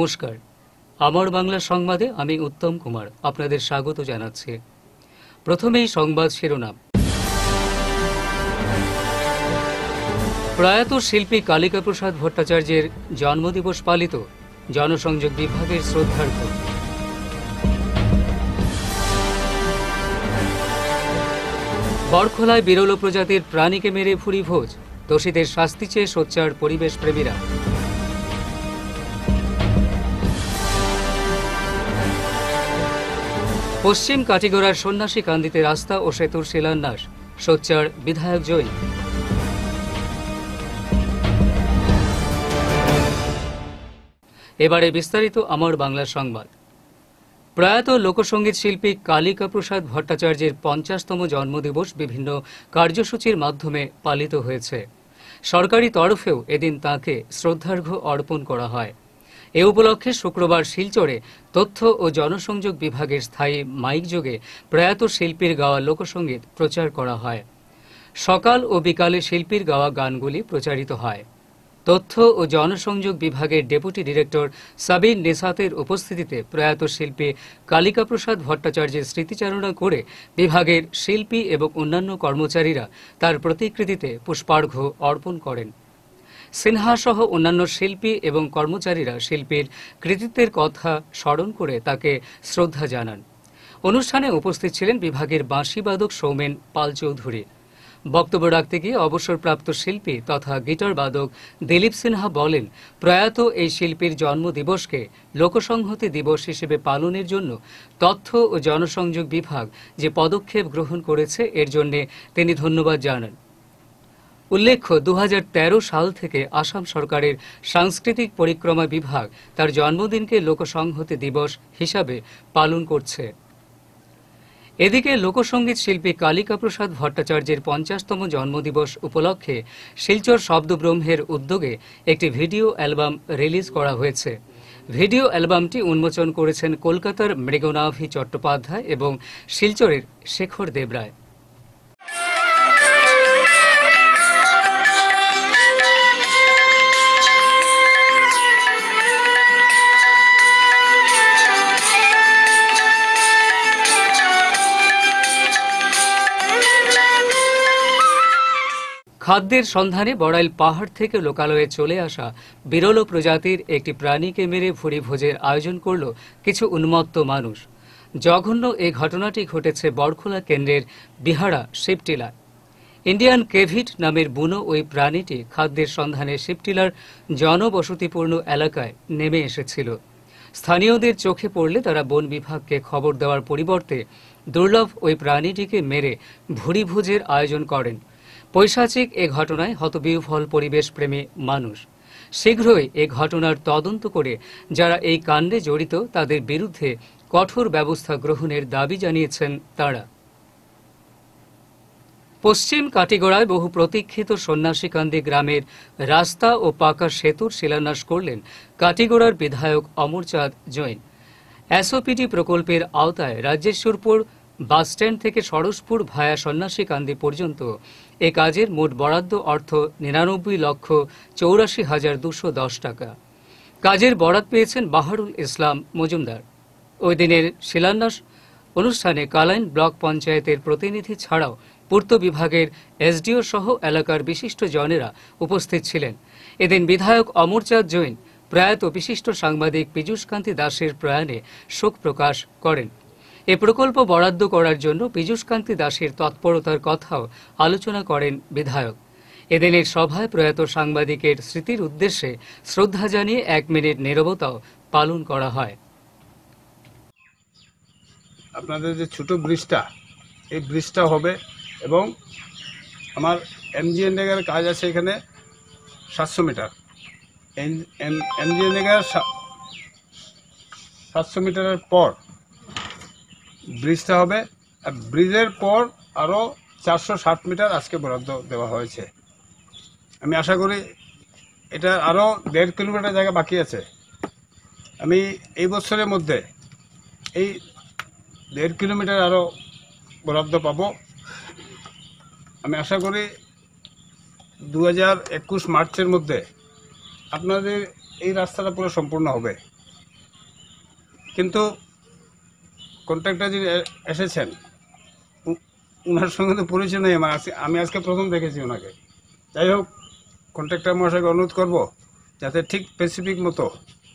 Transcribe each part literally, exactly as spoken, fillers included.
নমস্কার, আমার বাংলা সংবাদে আমি উত্তম কুমার আপনাদের স্বাগত জানাচ্ছি। প্রথমেই সংবাদ শিরোনাম। প্রয়াত শিল্পী কালিকা প্রসাদ ভট্টাচার্যের জন্মদিবস পালিত, জনসংযোগ বিভাগের শ্রদ্ধার্ঘ্য। বরখোলায় বিরল প্রজাতির প্রাণীকে মেরে ভুরি ভোজ, দোষীদের শাস্তি চেয়ে সোচ্চার পরিবেশ প্রেমীরা। পশ্চিম কাটিগড়ার সন্ন্যাসী কান্দিতে রাস্তা ও সেতুর শিলান্যাস, সোচ্চার বিধায়ক জয়ী। এবারে বিস্তারিত আমার বাংলা সংবাদ। প্রয়াত লোকসঙ্গীত শিল্পী কালিকা প্রসাদ ভট্টাচার্যের পঞ্চাশতম জন্মদিবস বিভিন্ন কার্যসূচির মাধ্যমে পালিত হয়েছে। সরকারি তরফেও এদিন তাঁকে শ্রদ্ধার্ঘ্য অর্পণ করা হয়। এ উপলক্ষে শুক্রবার শিলচরে তথ্য ও জনসংযোগ বিভাগের স্থায়ী মাইকযোগে প্রয়াত শিল্পীর গাওয়া লোকসঙ্গীত প্রচার করা হয়। সকাল ও বিকালে শিল্পীর গাওয়া গানগুলি প্রচারিত হয়। তথ্য ও জনসংযোগ বিভাগের ডেপুটি ডিরেক্টর সাবির নেসাতের উপস্থিতিতে প্রয়াত শিল্পী কালিকা প্রসাদ ভট্টাচার্যের স্মৃতিচারণা করে বিভাগের শিল্পী এবং অন্যান্য কর্মচারীরা তার প্রতিকৃতিতে পুষ্পার্ঘ্য অর্পণ করেন। সিনহা সহ অন্যান্য শিল্পী এবং কর্মচারীরা শিল্পীর কৃতিত্বের কথা স্মরণ করে তাকে শ্রদ্ধা জানান। অনুষ্ঠানে উপস্থিত ছিলেন বিভাগের বাঁশিবাদক সৌমেন পাল চৌধুরী। বক্তব্য রাখতে গিয়ে অবসরপ্রাপ্ত শিল্পী তথা গিটার বাদক দিলীপ সিনহা বলেন, প্রয়াত এই শিল্পীর জন্মদিবসকে লোকসংহতি দিবস হিসেবে পালনের জন্য তথ্য ও জনসংযোগ বিভাগ যে পদক্ষেপ গ্রহণ করেছে এর জন্য তিনি ধন্যবাদ জানান। উল্লেখ্য, দু হাজার তেরো সাল থেকে আসাম সরকারের সাংস্কৃতিক পরিক্রমা বিভাগ তার জন্মদিনকে লোকসংহতি দিবস হিসাবে পালন করছে। এদিকে লোকসঙ্গীত শিল্পী কালিকা প্রসাদ ভট্টাচার্যের পঞ্চাশতম জন্মদিবস উপলক্ষে শিলচর শব্দব্রহ্মের উদ্যোগে একটি ভিডিও অ্যালবাম রিলিজ করা হয়েছে। ভিডিও অ্যালবামটি উন্মোচন করেছেন কলকাতার মৃগনাভি চট্টোপাধ্যায় এবং শিলচরের শেখর দেবরায়। খাদ্যের সন্ধানে বড়াইল পাহাড় থেকে লোকালয়ে চলে আসা বিরল প্রজাতির একটি প্রাণীকে মেরে ভুরি ভোজের আয়োজন করল কিছু উন্মত্ত মানুষ। জঘন্য এই ঘটনাটি ঘটেছে বরখোলা কেন্দ্রের বিহারা শিবটিলায়। ইন্ডিয়ান কেভিট নামের বুনো ওই প্রাণীটি খাদ্যের সন্ধানে শিবটিলার জনবসতিপূর্ণ এলাকায় নেমে এসেছিল। স্থানীয়দের চোখে পড়লে তারা বন বিভাগকে খবর দেওয়ার পরিবর্তে দুর্লভ ওই প্রাণীটিকে মেরে ভুরি ভোজের আয়োজন করেন। পৈশাচিক এ ঘটনায় হতবিহ্বল পরিবেশ প্রেমী মানুষ। শীঘ্রই এ ঘটনার তদন্ত করে যারা এই কাণ্ডে জড়িত তাদের বিরুদ্ধে কঠোর ব্যবস্থা গ্রহণের দাবি জানিয়েছেন তারা। পশ্চিম কাটিগড়ায় বহু প্রতীক্ষিত সন্ন্যাসীকান্দি গ্রামের রাস্তা ও পাকা সেতুর শিলান্যাস করলেন কাটিগড়ার বিধায়ক অমরচাঁদ জৈন। এসওপিডি প্রকল্পের আওতায় রাজ্যেশ্বরপুর বাসস্ট্যান্ড থেকে সরসপুর ভায়া সন্ন্যাসীকান্দি পর্যন্ত এ কাজের মোট বরাদ্দ অর্থ নিরানব্বই লক্ষ চৌরাশি হাজার দুশো দশ টাকা। কাজের বরাত পেয়েছেন বাহারুল ইসলাম মজুমদার। ওই দিনের শিলান্যাস অনুষ্ঠানে কালাইন ব্লক পঞ্চায়েতের প্রতিনিধি ছাড়াও পূর্ত বিভাগের এসডিও সহ এলাকার বিশিষ্ট জনেরা উপস্থিত ছিলেন। এদিন বিধায়ক অমরচাঁদ জৈন প্রয়াত বিশিষ্ট সাংবাদিক পীযূষকান্তি দাসের প্রয়াণে শোক প্রকাশ করেন। এ প্রকল্প বরাদ্দ করার জন্য পীযূষকান্তি দাসের তৎপরতার কথাও আলোচনা করেন বিধায়ক। এদিনের সভায় প্রয়াত সাংবাদিকের স্মৃতির উদ্দেশ্যে শ্রদ্ধা জানিয়ে এক মিনিট নীরবতাও পালন করা হয়। আপনাদের যে ছোট ব্রিজটা, এই ব্রিজটা হবে এবং আমার এমজিএনরেগার কাজ আছে এখানে সাতশো মিটার। এমজিএনরেগার সাতশো মিটারের পর ব্রিজটা হবে, আর ব্রিজের পর আরও চারশো ষাট মিটার আজকে বরাদ্দ দেওয়া হয়েছে। আমি আশা করি এটা আরও দেড় কিলোমিটার জায়গা বাকি আছে। আমি এই বছরের মধ্যে এই দেড় কিলোমিটার আরও বরাদ্দ পাবো। আমি আশা করি দু হাজার একুশ মার্চের মধ্যে আপনাদের এই রাস্তাটা পুরো সম্পূর্ণ হবে। কিন্তু কন্ট্রাক্টর যিনি এ- এসেছেন উ- উনার সঙ্গে তো পরিচয় নেই আমার, আজকে- আমি আজকে প্রথম দেখেছি ওনাকে। যাই হোক, কন্ট্রাক্টর মহাশয়কে অনুরোধ করব যাতে ঠিক স্পেসিফিক মতো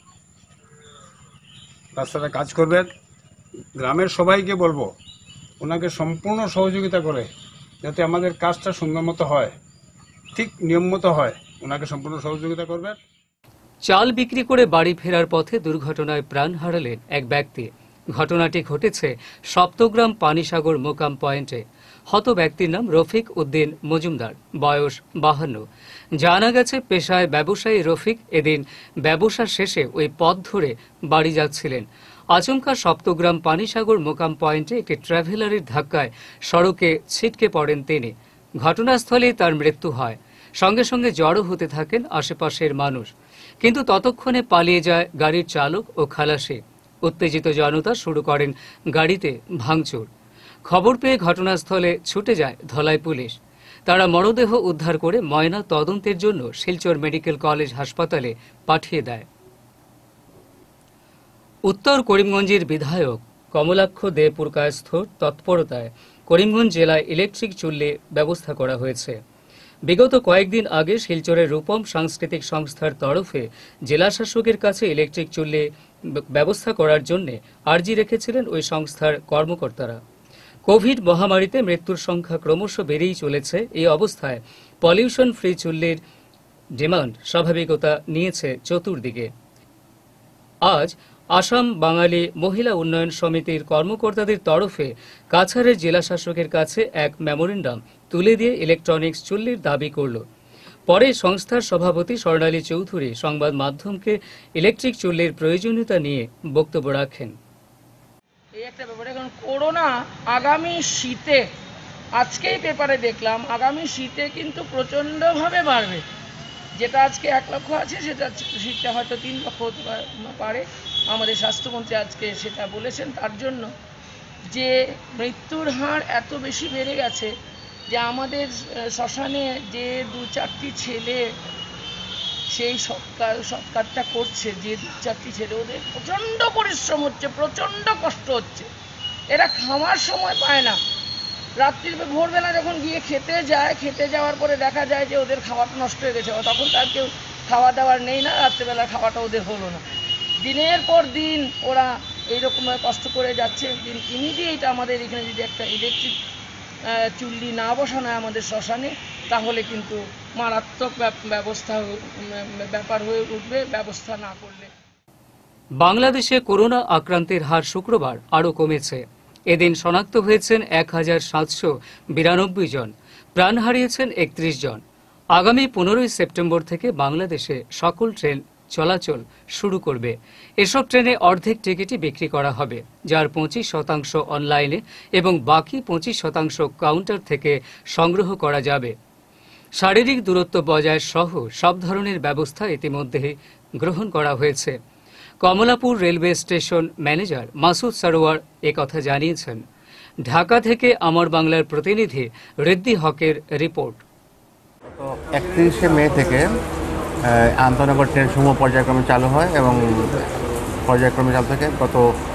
রাস্তাটা কাজ করবেন। গ্রামের সবাইকে বলবো ওনাকে সম্পূর্ণ সহযোগিতা করে যাতে আমাদের কাজটা সুন্দর মতো হয়, ঠিক নিয়ম মতো হয়, ওনাকে সম্পূর্ণ সহযোগিতা করবেন। চাল বিক্রি করে বাড়ি ফেরার পথে দুর্ঘটনায় প্রাণ হারালেন এক ব্যক্তি। ঘটনাটি ঘটেছে সপ্তগ্রাম পানিসাগর মোকাম পয়েন্টে। হত ব্যক্তির নাম রফিক উদ্দিন মজুমদার, বয়স বাহান্ন। জানা গেছে পেশায় ব্যবসায়ী রফিক এদিন ব্যবসা শেষে ওই পথ ধরে বাড়ি যাচ্ছিলেন। আচমকা সপ্তগ্রাম পানিসাগর মোকাম পয়েন্টে একটি ট্রাভেলারের ধাক্কায় সড়কে ছিটকে পড়েন তিনি। ঘটনাস্থলেই তার মৃত্যু হয়। সঙ্গে সঙ্গে জড়ো হতে থাকেন আশেপাশের মানুষ, কিন্তু ততক্ষণে পালিয়ে যায় গাড়ির চালক ও খালাসি। উত্তেজিত জনতা শুরু করেন গাড়িতে ভাঙচুর। খবর পেয়ে ঘটনাস্থলে ছুটে যায় ধলাই পুলিশ। তারা মরদেহ উদ্ধার করে ময়না তদন্তের জন্য শিলচর মেডিকেল কলেজ হাসপাতালে পাঠিয়ে দেয়। উত্তর করিমগঞ্জের বিধায়ক কমলাক্ষ দে পুরকায়স্থর তৎপরতায় করিমগঞ্জ জেলায় ইলেকট্রিক চুল্লি ব্যবস্থা করা হয়েছে। বিগত কয়েকদিন আগে শিলচরের রূপম সাংস্কৃতিক সংস্থার তরফে জেলা শাসকের কাছে ইলেকট্রিক চুল্লি ব্যবস্থা করার জন্য আর্জি রেখেছিলেন ওই সংস্থার কর্মকর্তারা। কোভিড মহামারীতে মৃত্যুর সংখ্যা ক্রমশ বেড়েই চলেছে। এই অবস্থায় পলিউশন ফ্রি চুল্লির ডিমান্ড স্বাভাবিকতা নিয়েছে চতুর্দিকে। আজ আসাম বাঙালি মহিলা উন্নয়ন সমিতির কর্মকর্তাদের তরফে কাছাড়ের জেলা শাসকের কাছে এক মেমোরেন্ডাম তুলে দিয়ে ইলেকট্রনিক্স চুল্লির দাবি করল। পরে সংস্থার সভাপতি স্বর্ণালী চৌধুরী সংবাদ মাধ্যমকে ইলেকট্রিক চুল্লির প্রয়োজনীয়তা নিয়ে বক্তব্য রাখেন। এই একটা ব্যাপার, এখন করোনা আগামী শীতে, আজকেই পেপারে দেখলাম আগামী শীতে কিন্তু প্রচণ্ডভাবে বাড়বে। যেটা আজকে এক লক্ষ আছে সেটা শীতে হয়তো তিন লক্ষ হতে পারে। আমাদের স্বাস্থ্যমন্ত্রী আজকে সেটা বলেছেন। তার জন্য যে মৃত্যুর হার এত বেশি বেড়ে গেছে যে আমাদের শ্মশানে যে দু চারটি ছেলে সেই সৎকার সৎকারটা করছে, যে দু চারটি ছেলে, ওদের প্রচণ্ড পরিশ্রম হচ্ছে, প্রচণ্ড কষ্ট হচ্ছে। এরা খাওয়ার সময় পায় না। রাত্রির ভোরবেলা যখন গিয়ে খেতে যায়, খেতে যাওয়ার পরে দেখা যায় যে ওদের খাওয়াটা নষ্ট হয়ে গেছে, তখন তার কেউ খাওয়া দাওয়ার নেই না, রাত্রেবেলা খাওয়াটা ওদের হলো না। দিনের পর দিন ওরা এইরকমভাবে কষ্ট করে যাচ্ছে। ইমিডিয়েট আমাদের এখানে যদি একটা ইলেকট্রিক চুল্লি না বসানো হয় আমাদের শ্মশানে, তাহলে কিন্তু মারাত্মক ব্যবস্থা ব্যাপার হয়ে উঠবে ব্যবস্থা না করলে। বাংলাদেশে করোনা আক্রান্তের হার শুক্রবার আরও কমেছে। এদিন শনাক্ত হয়েছেন এক হাজার সাতশো বিরানব্বই জন, প্রাণ হারিয়েছেন একত্রিশ জন। আগামী পনেরোই সেপ্টেম্বর থেকে বাংলাদেশে সকল ট্রেন চলাচল শুরু করবে। এসব ট্রেনে অর্ধেক টিকিটই বিক্রি করা হবে, যার পঁচিশ শতাংশ অনলাইনে এবং বাকি পঁচিশ শতাংশ কাউন্টার থেকে সংগ্রহ করা যাবে। শারীরিক দূরত্ব বজায় সহ সব ধরনের ব্যবস্থা ইতিমধ্যে গ্রহণ করা হয়েছে। Kamalapur railway station manager Masud Sarwar একথা জানিয়েছেন। ঢাকা থেকে আমার বাংলার প্রতিনিধি রিদ্দি হকের রিপোর্ট। একত্রিশে মে থেকে আন্তনগর ট্রেন সমূহ পর্যায়ক্রমে চালু হয় এবং পর্যায়ক্রমে চালু থাকে গত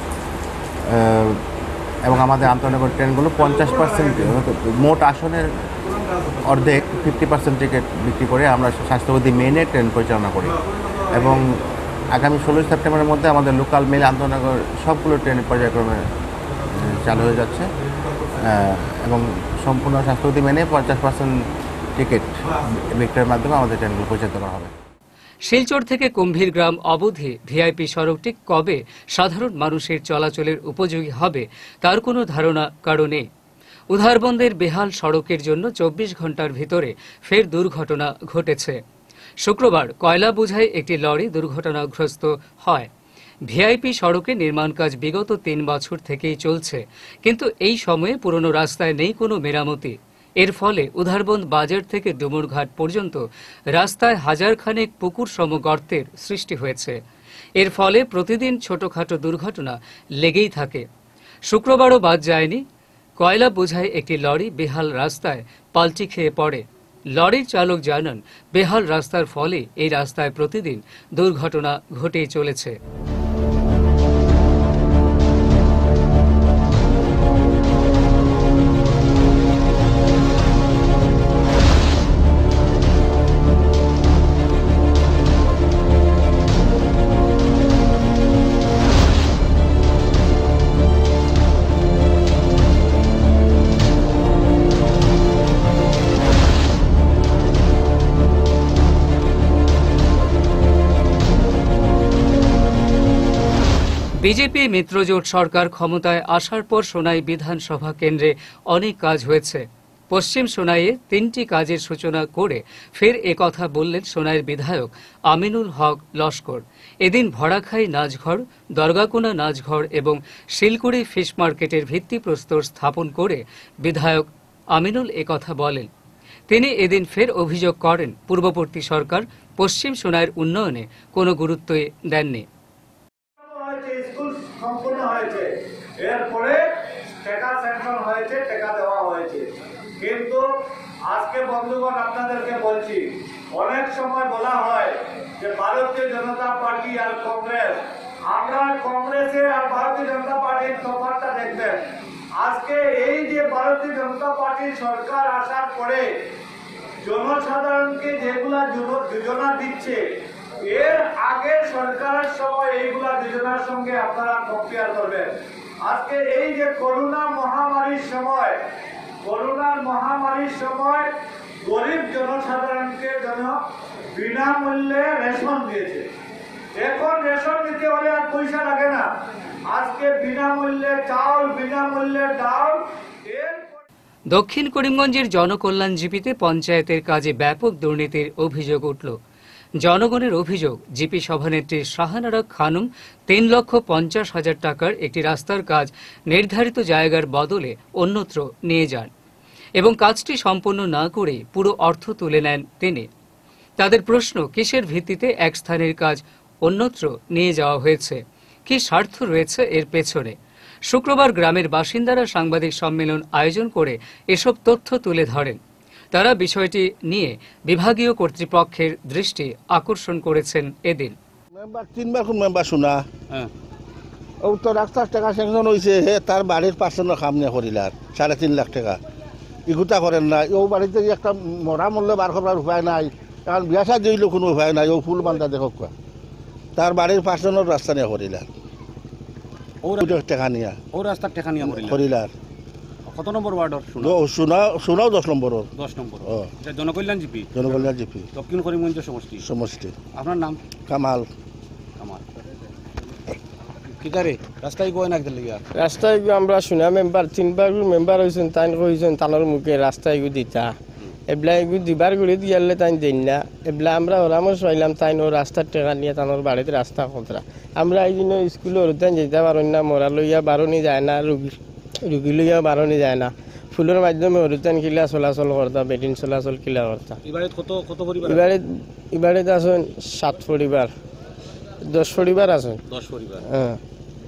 এবং আমাদের আন্তনগর ট্রেনগুলো পঞ্চাশ পার্সেন্ট মোট আসনের অর্ধেক ফিফটি পার্সেন্ট টিকিট বিক্রি করে আমরা স্বাস্থ্যবিধি মেনে ট্রেন পরিচালনা করি এবং আগামী ষোলোই সেপ্টেম্বরের মধ্যে আমাদের লোকাল মেল আন্তনগর সবগুলো ট্রেন পর্যায়ক্রমে চালু হয়ে যাচ্ছে এবং সম্পূর্ণ স্বাস্থ্যবিধি মেনে পঞ্চাশ পার্সেন্ট টিকিট বিক্রয়ের মাধ্যমে আমাদের ট্রেনগুলো পরিচালিত করা হবে। শিলচর থেকে কুম্ভীরগ্রাম অবধি ভিআইপি সড়কটি কবে সাধারণ মানুষের চলাচলের উপযোগী হবে তার কোনো ধারণা কারো নেই। উধারবন্দের বেহাল সড়কের জন্য চব্বিশ ঘন্টার ভিতরে ফের দুর্ঘটনা ঘটেছে। শুক্রবার কয়লা বোঝাই একটি লরি দুর্ঘটনাগ্রস্ত হয়। ভিআইপি সড়কে নির্মাণ কাজ বিগত তিন বছর থেকেই চলছে, কিন্তু এই সময়ে পুরনো রাস্তায় নেই কোনো মেরামতি। এর ফলে উধারবন্দ বাজার থেকে ডুমুরঘাট পর্যন্ত রাস্তায় হাজার খানেক পুকুর সম গর্তের সৃষ্টি হয়েছে। এর ফলে প্রতিদিন ছোটখাটো দুর্ঘটনা লেগেই থাকে। শুক্রবারও বাদ যায়নি। কয়লা বোঝাই একটি লরি বেহাল রাস্তায় পাল্টি খেয়ে পড়ে। লরির চালক জানান, বেহাল রাস্তার ফলে এই রাস্তায় প্রতিদিন দুর্ঘটনা ঘটেই চলেছে। বিজেপি মিত্রজোট সরকার ক্ষমতায় আসার পর সোনাই বিধানসভা কেন্দ্রে অনেক কাজ হয়েছে। পশ্চিম সোনাইয়ে তিনটি কাজের সূচনা করে ফের একথা বললেন সোনাইয়ের বিধায়ক আমিনুল হক লস্কর। এদিন ভড়াখাই নাচঘর, দরগাকোনা নাচঘর এবং শিলকুড়ি ফিশ মার্কেটের ভিত্তিপ্রস্তর স্থাপন করে বিধায়ক আমিনুল একথা বলেন। তিনি এদিন ফের অভিযোগ করেন পূর্ববর্তী সরকার পশ্চিম সোনাইয়ের উন্নয়নে কোনো গুরুত্বই দেননি। স্কুল সম্পূর্ণ হয়েছে, এরপরে টাকা স্যাংশন হয়েছে, টাকা দেওয়া হয়েছে, কিন্তু আজকে বন্ধুগণ আপনাদেরকে বলছি, অনেক সময় বলা হয় যে ভারতীয় জনতা পার্টি আর কংগ্রেস, আমরা কংগ্রেসে আর ভারতীয় জনতা পার্টির তফাৎটা দেখবেন। আজকে এই যে ভারতীয় জনতা পার্টির সরকার আসার পরে জনসাধারণকে যেগুলা যোজনা দিচ্ছে, এর আগের সরকারের সময় এইগুলা যোজনার সঙ্গে আপনারা কম্পেয়ার করবেন। আজকে এই যে করোনা মহামারীর সময়, করোনার মহামারীর সময় গরিব জনসাধারণকে যেন বিনামূল্যে রেশন দিয়েছে। এখন রেশন দিতে হলে আর পয়সা লাগে না, আজকে বিনামূল্যে চাউল, বিনামূল্যে ডাল। এর দক্ষিণ করিমগঞ্জের জনকল্যাণ জিপিতে পঞ্চায়েতের কাজে ব্যাপক দুর্নীতির অভিযোগ উঠল। জনগণের অভিযোগ, জিপি সভানেত্রী শাহানারা খানম তিন লক্ষ পঞ্চাশ হাজার টাকার একটি রাস্তার কাজ নির্ধারিত জায়গার বদলে অন্যত্র নিয়ে যান এবং কাজটি সম্পন্ন না করে পুরো অর্থ তুলে নেন তিনি। তাদের প্রশ্ন, কিসের ভিত্তিতে এক স্থানের কাজ অন্যত্র নিয়ে যাওয়া হয়েছে, কি স্বার্থ রয়েছে এর পেছনে? শুক্রবার গ্রামের বাসিন্দারা সাংবাদিক সম্মেলন আয়োজন করে এসব তথ্য তুলে ধরেন। তারা বিষয়টি নিয়ে বিভাগীয় কর্তৃপক্ষের দৃষ্টি আকর্ষণ করেছেন এদিন। মেম্বার তিনবার কোন মেম্বার শোনা ও তো রাস্তার টাকা স্যাংশন হয়েছে, হে তার বাড়ির পার্সেন্টের কাম নিয়ে করিলার সাড়ে তিন লাখ টাকা ইগুতা করেন না। ও বাড়িতে একটা মরা মূল্য বার করার উপায় নাই, কারণ বিয়া সাজ দিল কোনো উপায় নাই। ও ফুল বান্ধা দেখো তার বাড়ির পার্সেন্টের রাস্তা নিয়ে করিলার, ও টাকা নিয়ে ও রাস্তার টাকা নিয়ে করিলার। কত নম্বর ওয়ার্ডর? শোনা শোনাও দশ নম্বর দশ number Jankalyan GP. Jankalyan GP দক্ষিণ করিমগঞ্জ সমষ্টি সমষ্টি। আপনার নাম? কামাল। কামাল কিতারে রাস্তায় গোয় না গেলিয়া রাস্তায় আমরা শুনা মেম্বার তিনবার মেম্বার হয়েছেন, তাই কইছেন তানোর মুখে রাস্তায় গু দিতা, এবলা এগু দিবার গুড়ি দিয়ালে তাই দেন না। এবলা আমরা ওরামস পাইলাম তাই নো রাস্তার টেকা নিয়ে তানোর বাড়িতে রাস্তা খতরা। আমরা এই জন্য স্কুলে ওরতেন যেতে পারেন না, মরা লইয়া বারণি যায় না, রুগী রুগী লইয়া বারণি যায় না। ফুলের মাধ্যমে ওরতেন কিলা চলাচল করতা, বেটিন চলাচল কিলা করতা। এবারে কত কত পরিবার? এবারে এবারে আছেন সাত পরিবার, দশ পরিবার আছেন। দশ পরিবার, হ্যাঁ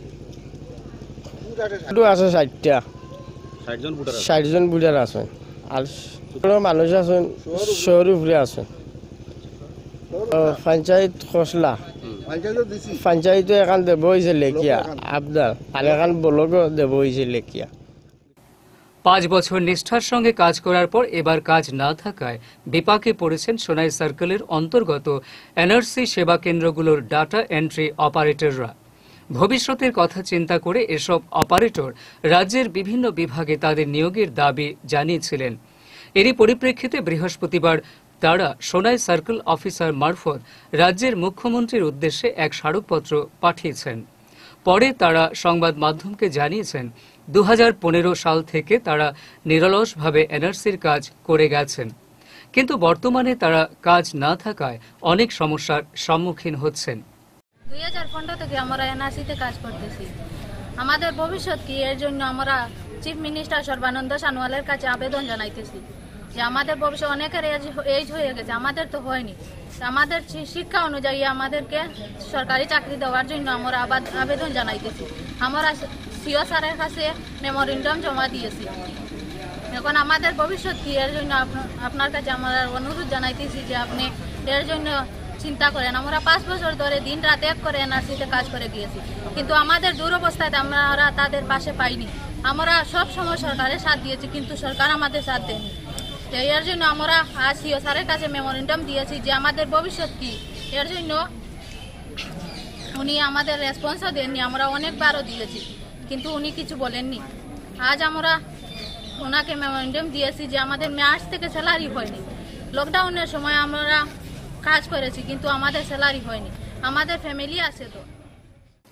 আছে ষাটটা, ষাট জন ভোটার ষাট জন ভোটার আছেন। আর মানুষ আছেন শহর উপরে আছেন। পঞ্চায়েত খসলা পঞ্চায়েত এখান দেব হয়েছে লেখিয়া আবদার, আর এখান ব্লকও দেব হয়েছে লেখিয়া। পাঁচ বছর নিষ্ঠার সঙ্গে কাজ করার পর এবার কাজ না থাকায় বিপাকে পড়েছেন সোনাই সার্কেলের অন্তর্গত এনআরসি সেবা কেন্দ্রগুলোর ডাটা এন্ট্রি অপারেটররা। ভবিষ্যতের কথা চিন্তা করে এসব অপারেটর রাজ্যের বিভিন্ন বিভাগে তাদের নিয়োগের দাবি জানিয়েছিলেন। এরই পরিপ্রেক্ষিতে বৃহস্পতিবার তারা সোনাই সার্কেল অফিসার মারফত রাজ্যের মুখ্যমন্ত্রীর উদ্দেশ্যে এক স্মারকপত্র পাঠিয়েছেন। পরে তারা সংবাদ মাধ্যমকে জানিয়েছেন, দু হাজার পনেরো সাল থেকে তারা নিরলসভাবে এনআরসির কাজ করে গেছেন, কিন্তু বর্তমানে তারা কাজ না থাকায় অনেক সমস্যার সম্মুখীন হচ্ছেন। দুই হাজার পনেরো থেকে আমরা এনআরসিতে কাজ করতেছি। আমাদের ভবিষ্যৎ কি, এর জন্য আমরা চিফ মিনিস্টার সর্বানন্দ সোনোয়ালের কাছে আবেদন জানাইতেছি যে আমাদের ভবিষ্যৎ অনেকের এজ হয়ে গেছে, আমাদের তো হয়নি। আমাদের শিক্ষা অনুযায়ী আমাদেরকে সরকারি চাকরি দেওয়ার জন্য আমরা আবেদন জানাইতেছি। আমরা সিও স্যারের কাছে মেমোরেন্ডাম জমা দিয়েছি। এখন আমাদের ভবিষ্যৎ কি, এর জন্য আপনার কাছে আমরা অনুরোধ জানাইতেছি যে আপনি এর জন্য চিন্তা করেন। আমরা পাঁচ বছর ধরে দিন রাত এক করে এনআরসিতে কাজ করে গিয়েছি, কিন্তু আমাদের দুরবস্থায় আমরা তাদের পাশে পাইনি। আমরা সব সময় সরকারের সাথ দিয়েছি, কিন্তু সরকার আমাদের সাথ দেয়নি। তো এর জন্য আমরা আজ সিও স্যারের কাছে মেমোরেন্ডাম দিয়েছি যে আমাদের ভবিষ্যৎ কি, এর জন্য উনি আমাদের রেসপন্সও দেননি। আমরা অনেকবারও দিয়েছি, কিন্তু উনি কিছু বলেননি। আজ আমরা ওনাকে মেমোরেন্ডাম দিয়েছি যে আমাদের মার্চ থেকে স্যালারি হয়নি। লকডাউনের সময় আমরা কাজ করেছি, কিন্তু আমাদের স্যালারি হয়নি। আমাদের ফ্যামিলি আছে তো।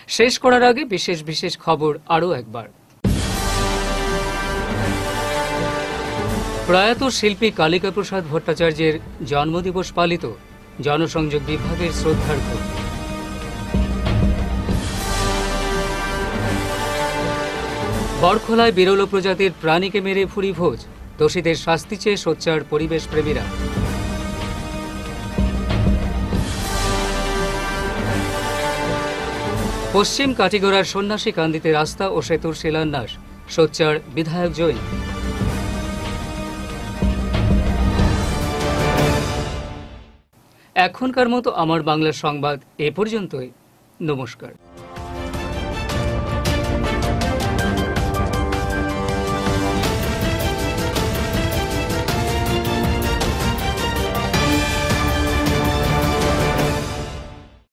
শেষ করার আগে বিশেষ বিশেষ খবর আরও একবার। প্রয়াত শিল্পী কালিকা প্রসাদ ভট্টাচার্যের জন্মদিবস পালিত, জনসংযোগ বিভাগের শ্রদ্ধার্ঘ্য। বরখলায় বিরল প্রজাতির প্রাণীকে মেরে ভুরি ভোজ, দোষীদের শাস্তি চেয়ে সোচ্চার পরিবেশ প্রেমীরা। পশ্চিম কাটিগড়ার সন্ন্যাসী কান্দিতে রাস্তা ও সেতুর শিলান্যাস, সোচ্চার বিধায়ক জয়ী। এখনকার মতো আমার বাংলা সংবাদ এ পর্যন্তই। নমস্কার।